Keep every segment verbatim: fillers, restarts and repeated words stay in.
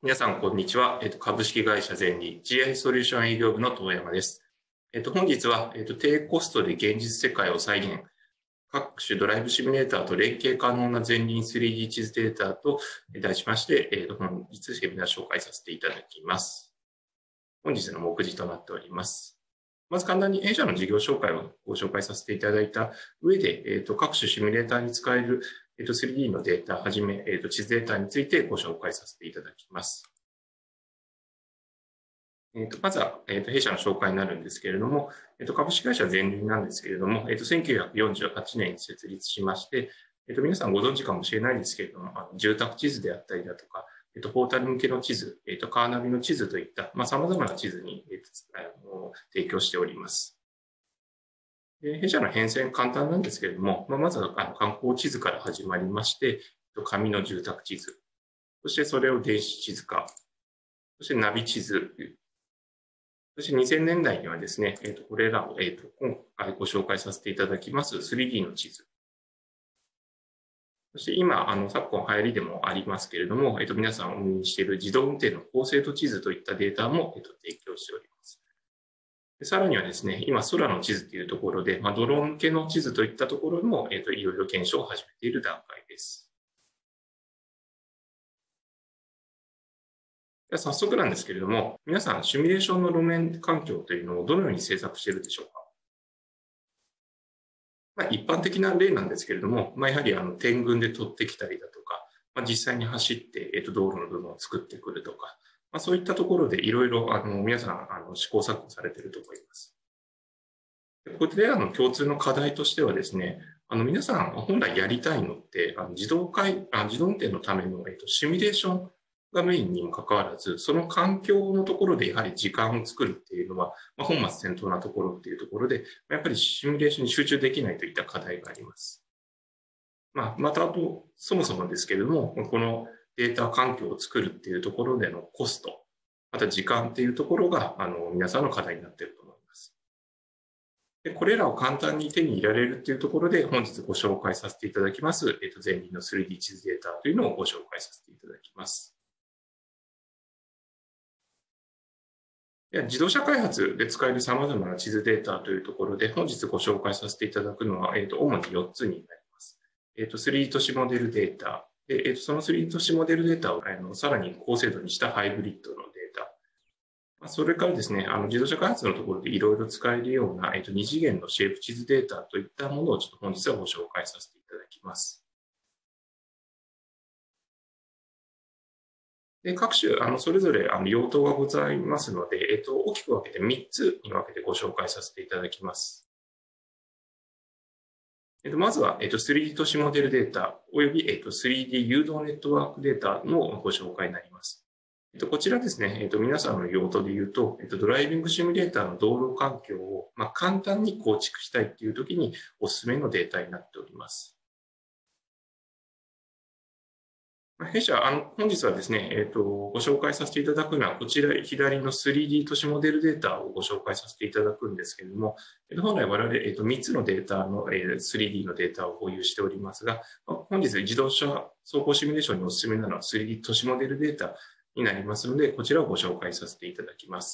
皆さん、こんにちは。えっと、株式会社ゼンリー ジーアイ ソリューション営業部の遠山です。えっと、本日は、えっと、低コストで現実世界を再現、各種ドライブシミュレーターと連携可能なゼンリー スリーディー 地図データと題しまして、えっと、本日セミナー紹介させていただきます。本日の目次となっております。まず簡単に弊社の事業紹介をご紹介させていただいた上で、えっと、各種シミュレーターに使えるえっと、スリーディー のデータはじめ、えっと、地図データについてご紹介させていただきます。えっと、まずは、えっと、弊社の紹介になるんですけれども、えっと、株式会社ゼンリーなんですけれども、えっと、せんきゅうひゃくよんじゅうはちねんに設立しまして、えっと、皆さんご存知かもしれないんですけれども、あの住宅地図であったりだとか、えっと、ポータル向けの地図、えっと、カーナビの地図といった、まあ、様々な地図に、えっと、あの提供しております。弊社の変遷簡単なんですけれども、まあ、まずはあの観光地図から始まりまして、紙の住宅地図、そしてそれを電子地図化、そしてナビ地図、そしてにせんねんだいにはですね、えっと、これらを、えっと、今回ご紹介させていただきます スリーディー の地図。そして今、あの、昨今流行りでもありますけれども、えっと、皆さんお耳にしている自動運転の高精度地図といったデータも、えっと、提供しております。でさらにはですね、今、空の地図というところで、まあ、ドローン向けの地図といったところも、えっと、いろいろ検証を始めている段階です。では早速なんですけれども、皆さん、シミュレーションの路面環境というのをどのように制作しているでしょうか。まあ、一般的な例なんですけれども、まあ、やはりあの点群で取ってきたりだとか、まあ、実際に走って、えっと、道路の部分を作ってくるとか、まあ、そういったところでいろいろあの皆さんあの試行錯誤されていると思います。これらの共通の課題としてはですね、あの皆さん本来やりたいのって、あの自動回あ自動運転のための、えっと、シミュレーションがメインにもかかわらず、その環境のところでやはり時間を作るっていうのは、まあ、本末転倒なところっていうところで、やっぱりシミュレーションに集中できないといった課題があります。まあ、またあと、そもそもですけれども、このデータ環境を作るっていうところでのコスト、また時間っていうところが、あの、皆さんの課題になっていると思います。で、これらを簡単に手に入れられるっていうところで、本日ご紹介させていただきます、えっと、ゼンリーの スリーディー 地図データというのをご紹介させていただきます。では自動車開発で使える様々な地図データというところで、本日ご紹介させていただくのは、えっと、主によっつになります。えっと、スリーディー 都市モデルデータ。で、えっと、その スリーディー 都市モデルデータをあのさらに高精度にしたハイブリッドのデータ。それからですね、あの自動車開発のところでいろいろ使えるような、えっと、に次元のシェイプ地図データといったものをちょっと本日はご紹介させていただきます。で、各種、あの、それぞれ、あの、用途がございますので、えっと、大きく分けてみっつに分けてご紹介させていただきます。えっと、まずは、えっと、スリーディー 都市モデルデータ、および、えっと、スリーディー 誘導ネットワークデータのご紹介になります。えっと、こちらですね、えっと、皆さんの用途で言うと、えっと、ドライビングシミュレーターの道路環境を、まあ、簡単に構築したいっていう時におすすめのデータになっております。弊社、あの、本日はですね、えっと、ご紹介させていただくのは、こちら左の スリーディー 都市モデルデータをご紹介させていただくんですけれども、えっと、本来我々、えっと、みっつのデータの、えー、スリーディー のデータを保有しておりますが、本日自動車走行シミュレーションにおすすめなのは スリーディー 都市モデルデータになりますので、こちらをご紹介させていただきます。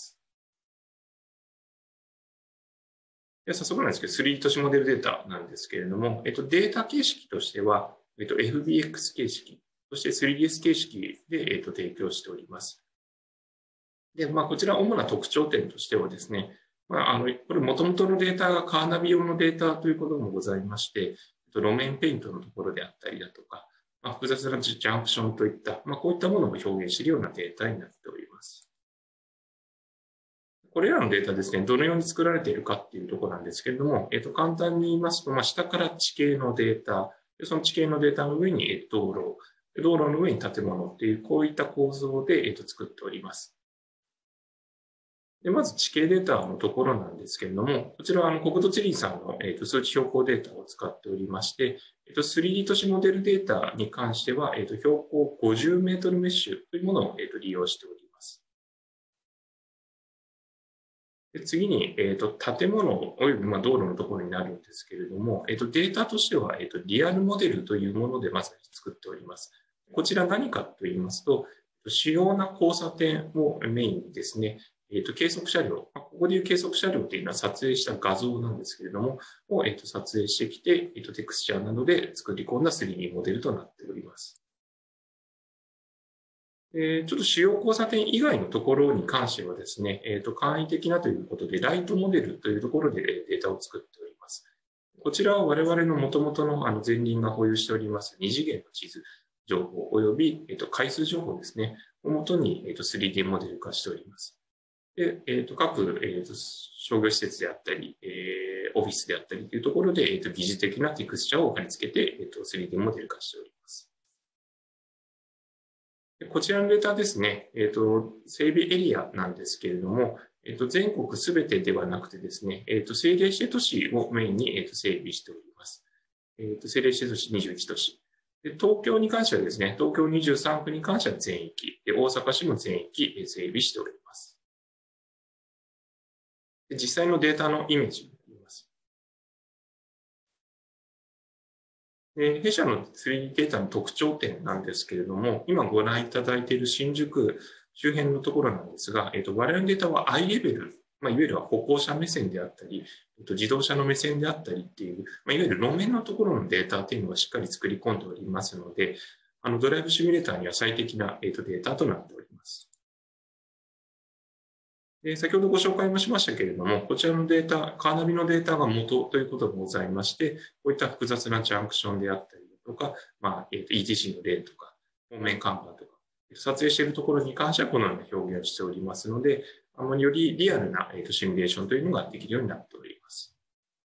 では早速なんですけど、スリーディー 都市モデルデータなんですけれども、えっと、データ形式としては、えっと、エフビーエックス 形式、そして スリーディーエス 形式で、えっと、提供しております。で、まあ、こちら主な特徴点としてはですね、まあ、あの、これ元々のデータがカーナビ用のデータということもございまして、路面ペイントのところであったりだとか、まあ、複雑なジャンクションといった、まあ、こういったものを表現しているようなデータになっております。これらのデータですね、どのように作られているかっていうところなんですけれども、えっと、簡単に言いますと、まあ、下から地形のデータ、その地形のデータの上に道路、道路の上に建物っていう、こういった構造で、えっと、作っております。でまず地形データのところなんですけれども、こちらはあの国土地理院さんの、えー、と数値標高データを使っておりまして、えー、と スリーディー 都市モデルデータに関しては、えー、と標高ごじゅうメートルメッシュというものを、えー、と利用しております。で次に、えー、と建物およびまあ道路のところになるんですけれども、えー、とデータとしては、えー、とリアルモデルというものでまず作っております。こちら何かと言いますと、 主要な交差点をメインにですね、えっと、計測車両、ここでいう計測車両というのは撮影した画像なんですけれども、を、えっと、撮影してきて、えっと、テクスチャーなどで作り込んだ スリーディー モデルとなっております。えー、ちょっと主要交差点以外のところに関してはですね、えっと、簡易的なということで、ライトモデルというところでデータを作っております。こちらは我々の元々のあの前輪が保有しております二次元の地図情報及び、えっと、回数情報ですね、をもとに、えっと、スリーディー モデル化しております。で、えっと、各、えっと、商業施設であったり、えー、オフィスであったりというところで、えっと、疑似的なテクスチャーを貼り付けて、えっと、スリーディー モデル化しております。こちらのデータですね、えっと、整備エリアなんですけれども、えっと、全国すべてではなくてですね、えっと、政令指定都市をメインに、えっと、整備しております。えっと、政令指定都市にじゅういち都市。で、東京に関してはですね、東京にじゅうさん区に関しては全域、で大阪市も全域整備しております。で実際のデータのイメージになります。で弊社の スリーディー データの特徴点なんですけれども、今ご覧いただいている新宿周辺のところなんですが、えっと、我々のデータは アイ レベル、まあ、いわゆる歩行者目線であったり、えっと、自動車の目線であったりっていう、まあ、いわゆる路面のところのデータっていうのをしっかり作り込んでおりますので、あのドライブシミュレーターには最適な、えっと、データとなっております。で先ほどご紹介もしましたけれども、こちらのデータ、カーナビのデータが元ということがございまして、こういった複雑なジャンクションであったりとか、まあ、えー、と イーティーシー の例とか、方面看板とか、撮影しているところに関してはこのような表現をしておりますので、あのよりリアルな、えー、とシミュレーションというのができるようになっております。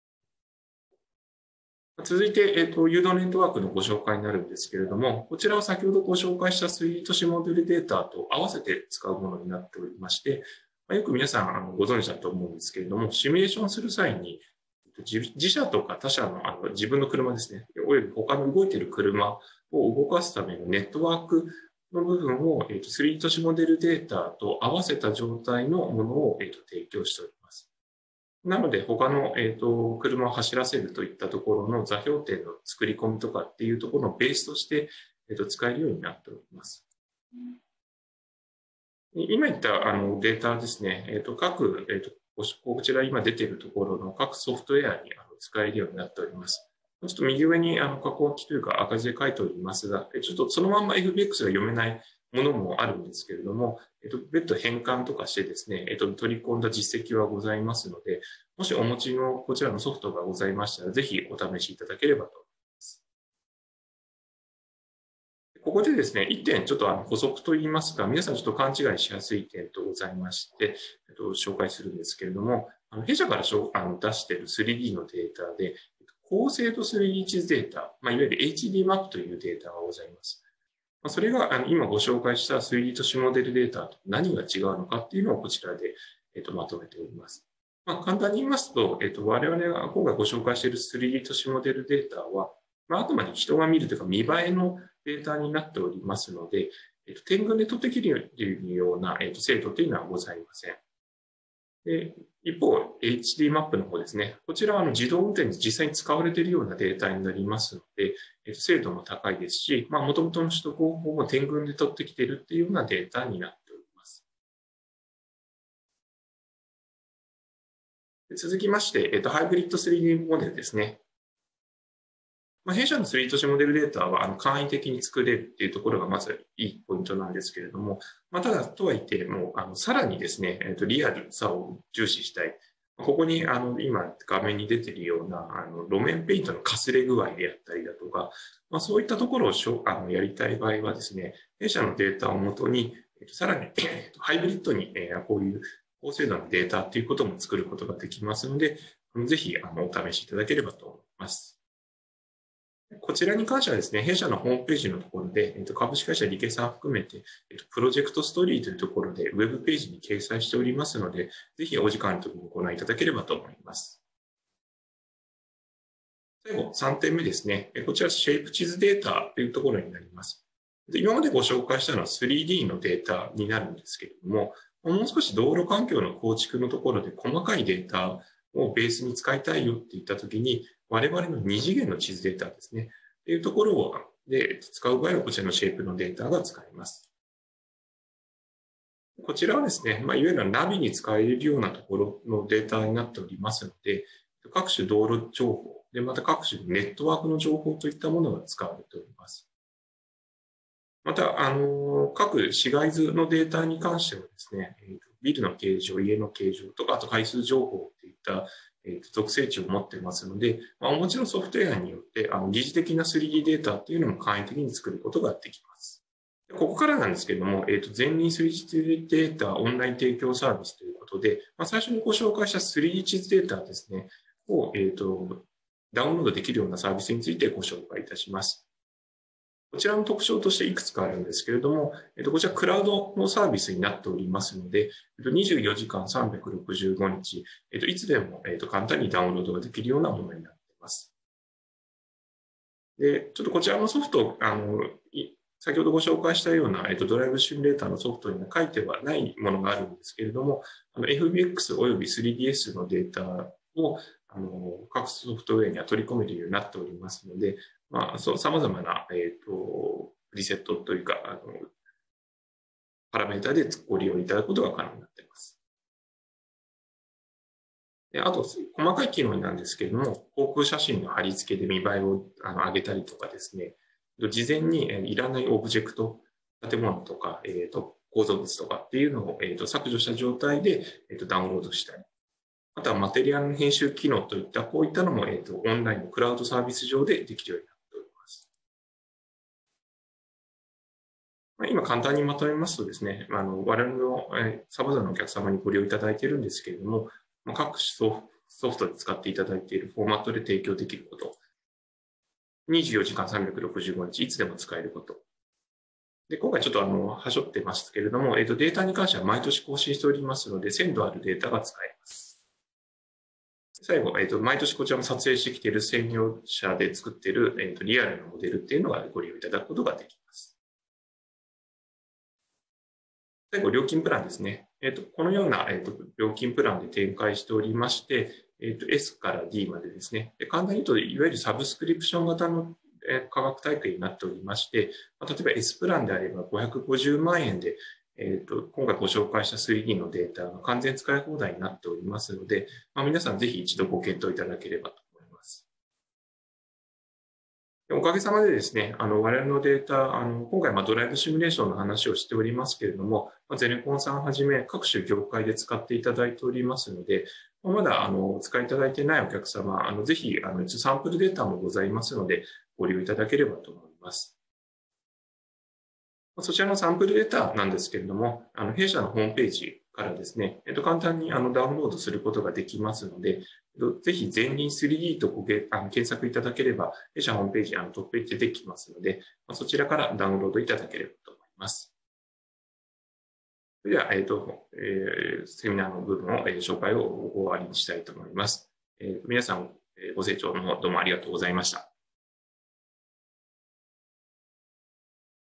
続いて、えー、と誘導ネットワークのご紹介になるんですけれども、こちらは先ほどご紹介したスイートシモデルデータと合わせて使うものになっておりまして、よく皆さんあのご存知だと思うんですけれども、シミュレーションする際に、自社とか他社のあの自分の車ですね、および他の動いている車を動かすためのネットワークの部分を、えー、とスリー都市モデルデータと合わせた状態のものを、えー、と提供しております。なので、他の、えー、と車を走らせるといったところの座標点の作り込みとかっていうところのベースとして、えー、と使えるようになっております。今言ったあのデータですね、えー、と各、えー、とこちら今出ているところの各ソフトウェアにあの使えるようになっております。ちょっと右上にあの加工機というか赤字で書いておりますが、ちょっとそのまんま エフビーエックス が読めないものもあるんですけれども、えっと、別途変換とかしてですね、えっと、取り込んだ実績はございますので、もしお持ちのこちらのソフトがございましたら、ぜひお試しいただければと思います。ここでですね、一点ちょっとあの補足といいますか、皆さんちょっと勘違いしやすい点とございまして、えっと、紹介するんですけれども、あの弊社からしょあの出している スリーディー のデータで、高精度 スリーディー 地図データ、まあ、いわゆる エイチディー マップというデータがございます。まあ、それがあの今ご紹介した スリーディー 都市モデルデータと何が違うのかっていうのをこちらで、えっと、まとめております。まあ、簡単に言いますと、えっと、我々が今回ご紹介している スリーディー 都市モデルデータは、まあ、あくまで人が見るというか見栄えのデータになっておりますので、えっと、点群で取ってきるような、えっと、精度というのはございません。で一方、エイチディー マップの方ですね。こちらはあの自動運転で実際に使われているようなデータになりますので、えっと、精度も高いですし、まあ、元々の取得方法も点群で取ってきているっていうようなデータになっております。続きまして、えっと、ハイブリッド スリーディー モデルですね。まあ、弊社のスリー都市モデルデータはあの簡易的に作れるっていうところがまずいいポイントなんですけれども、まあ、ただとはいってもあのさらにですね、えっと、リアルさを重視したい。ここにあの今画面に出ているようなあの路面ペイントのかすれ具合であったりだとか、まあ、そういったところをしょあのやりたい場合はですね、弊社のデータをもとに、えっと、さらに、えっと、ハイブリッドに、えー、こういう高精度のデータっていうことも作ることができますので、ぜひあのお試しいただければと思います。こちらに関してはですね、弊社のホームページのところで、えっと、株式会社リケさん含めて、えっと、プロジェクトストーリーというところで、ウェブページに掲載しておりますので、ぜひお時間のときにご覧いただければと思います。最後、さんてんめですね。こちら、シェイプ地図データというところになります。で今までご紹介したのは スリーディー のデータになるんですけれども、もう少し道路環境の構築のところで細かいデータをベースに使いたいよっていったときに、我々の二次元の地図データですね。っていうところをで使う場合は、こちらのシェイプのデータが使えます。 こちらはですね、まあ、いわゆるナビに使えるようなところのデータになっておりますので、各種道路情報、でまた各種ネットワークの情報といったものが使われております。また、あの、各市街図のデータに関してはですね、ビルの形状、家の形状とか、あと回数情報といったえー、属性値を持ってますので、まあ、お持ちのソフトウェアによってあの疑似的な スリーディー データっていうのも簡易的に作ることができます。ここからなんですけれども、えー、と前輪 スリーディー データオンライン提供サービスということで、まあ、最初にご紹介した スリーディー 地図データですね、を、えー、とダウンロードできるようなサービスについてご紹介いたします。こちらの特徴としていくつかあるんですけれども、えっと、こちらクラウドのサービスになっておりますので、えっと、にじゅうよじかんさんびゃくろくじゅうごにち、えっと、いつでも、えっと、簡単にダウンロードができるようなものになっています。で、ちょっとこちらのソフト、あの、先ほどご紹介したような、えっと、ドライブシミュレーターのソフトには書いてはないものがあるんですけれども、あの エフビーエックス および スリーディーエス のデータをあの各ソフトウェアには取り込めるようになっておりますので、まあ、そう、様々な、えっと、リセットというか、あの、パラメータでご利用いただくことが可能になっています。であと、細かい機能なんですけれども、航空写真の貼り付けで見栄えをあの上げたりとかですね、事前にいらないオブジェクト、建物とか、えー、と構造物とかっていうのを、えー、と削除した状態で、えー、とダウンロードしたり、あとはマテリアルの編集機能といった、こういったのも、えー、とオンラインのクラウドサービス上でできるようになっております。今簡単にまとめますとですね、あの我々の様々なお客様にご利用いただいているんですけれども、各種ソフトで使っていただいているフォーマットで提供できること、にじゅうよじかんさんびゃくろくじゅうごにちいつでも使えること、で今回ちょっとあの、はしょってますけれども、えっと、データに関しては毎年更新しておりますので、鮮度あるデータが使えます。最後、えっと、毎年こちらも撮影してきている専業者で作っている、えっと、リアルなモデルっていうのがご利用いただくことができます。最後、料金プランですね。えっと、このような、えっと、料金プランで展開しておりまして、えっと、S から D までですね。で簡単に言うと、いわゆるサブスクリプション型の価格体系になっておりまして、例えば S プランであればごひゃくごじゅうまんえんで、えっと、今回ご紹介した スリーディー のデータが完全使い放題になっておりますので、まあ、皆さんぜひ一度ご検討いただければと思います。おかげさまでですね、あの我々のデータ、あの今回まあドライブシミュレーションの話をしておりますけれども、まあ、ゼネコンさんはじめ各種業界で使っていただいておりますので、まだあのお使いいただいていないお客様、あのぜひあの一応サンプルデータもございますので、ご利用いただければと思います。そちらのサンプルデータなんですけれども、あの弊社のホームページからですね、えっと、簡単にあのダウンロードすることができますので、ぜひ前輪 スリーディー とごけあの検索いただければ、弊社ホームページ、あのトップページでできますので、そちらからダウンロードいただければと思います。それでは、えっと、えー、セミナーの部分を、えー、紹介を終わりにしたいと思います。えー、皆さん、ご清聴の方どうもありがとうございました。